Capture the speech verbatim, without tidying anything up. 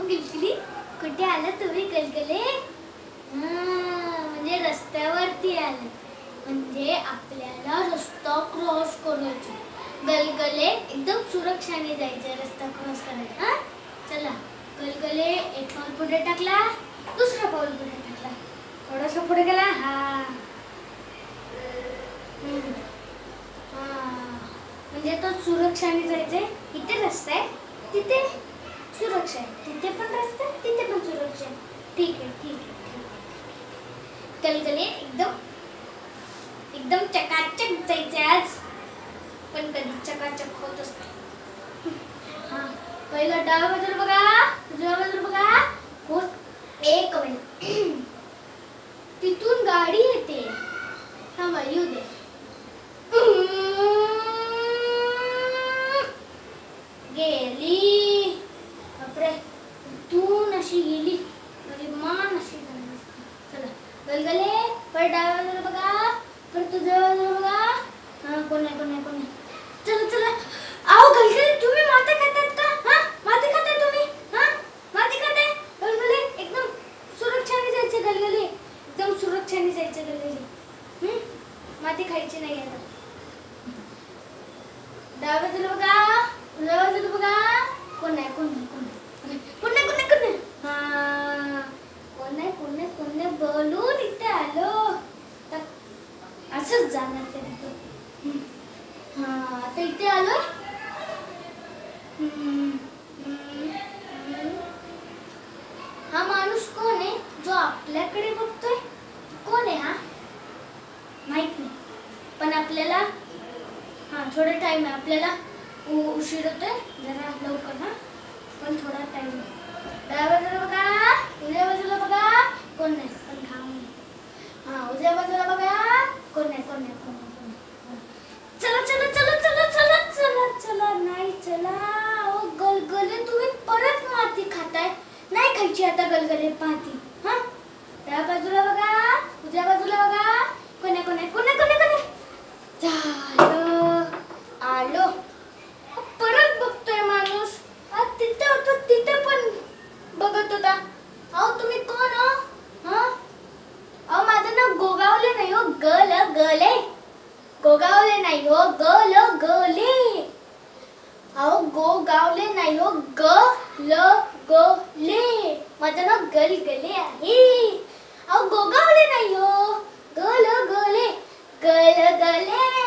गलगली कुठे आला तुम्ही गलगले? म्हणजे रस्त्यावरती आले, म्हणजे आपल्याला रस्ता क्रॉस करायचा. गलगले एकदम सुरक्षाने जायचे रस्ता क्रॉस करायला. हा चला, गलगले एक पाऊल पुढे टाकला, दुसरा पाऊल पुढे टाकला, थोडासा पुढे गेला. हा म्हणजे तो सुरक्षाने जायचे. इथे रस्ता आहे, तिथे सुरक्षा आहे, तिथे पण रस्ता आहे, तिथे पण सुरक्षा आहे. ठीक आहे ठीक आहे गलगले एकदम एकदम चकाचक जायचे आज, पण कधी चकाचक होत असते. हा पहिला डाव्या बाजूला बघा, उजव्या बाजूला बघा. हो एक मिनिट, तिथून गाडी येते. थांबा येऊ दे. गेली, बापरे तून अशी गेली, माझी मान अशी झाली. चला गलगले पर डाव्या बाजूला बघा, पर तुझ्या बाजूला बघा. हा कोण आहे कोण आहे कोण आहे? चला चला. आओ गलगले तुम्ही माती खातात का? हा माती खाताय तुम्ही? हा माती खाताय? गलगले एकदम सुरक्षाने जायचे. गलगले एकदम सुरक्षाने जायचे. गलगले हम्म माती खायची नाही आता. डाव्या बाजूला बघा, उजव्या बाजूला बघा. कोण आहे कोण आहे कोण आहे कोण आहे कोण आहे कोण आहे? हा कोण आहे कोण आहे कोण आहे? बोलून इथे आलो तर असंच जाणार तरी. हा आता इथे आलोय. हा माणूस कोण आहे जो आपल्याकडे बघतोय? कोण आहे हा? माहित नाही, पण आपल्याला हा थोडा टाइम आहे, आपल्याला उशीर होतोय जरा लवकर. हा पण थोडा टाइम आहे. डाव्या बाजूला बघा, उजव्या बाजूला बघा. कोण नाही पण घाम. हा उजव्या बाजूला बघा. कोण नाही कोण नाही कोण नाही कोण नाही. चला चला चला चला चला चला चला. नाही चला. ओ गलगले तुम्ही परत माती खाताय. नाही खायची आता गलगले माती. हा डाव्या बाजूला बघा, उजव्या बाजूला बघा. कोण आहे कोण आहे कोण आहे कोण आहे कोण आहे? झालं आलो. परत बघतोय माणूस. तिथे होतो तिथे पण बघत होता. अहो तुम्ही कोण हो? हा अहो माझं नाव गोगावले नाही हो, गल गले. गोगावले नाही हो, गल गले. अहो गोगावले नाही हो, गल गले. माझं नाव गलगले आहे. अहो गोगावले नाही हो, गल गले. गल गले.